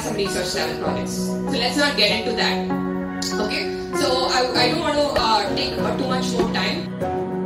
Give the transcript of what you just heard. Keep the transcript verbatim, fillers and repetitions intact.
have some research level projects. So let's not get into that. Okay, so I, I don't want to uh, take uh, too much more time.